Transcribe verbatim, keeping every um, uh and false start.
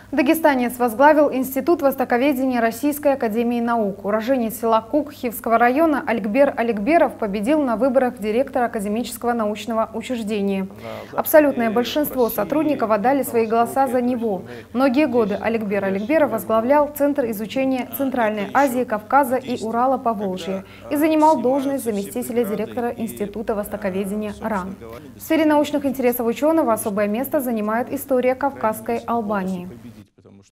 Дагестанец возглавил Институт востоковедения Российской академии наук. Уроженец села Кук Хивского района Аликбер Аликберов победил на выборах директора академического научного учреждения. Абсолютное большинство сотрудников отдали свои голоса за него. Многие годы Аликбер Аликберов возглавлял Центр изучения Центральной Азии, Кавказа и Урала-Поволжья и занимал должность заместителя директора Института востоковедения РАН. В сфере научных интересов ученого особое место занимает история Кавказской Албании.